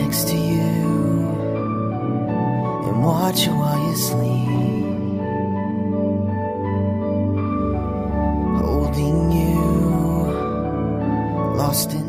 next to you and watch you while you sleep, holding you, lost in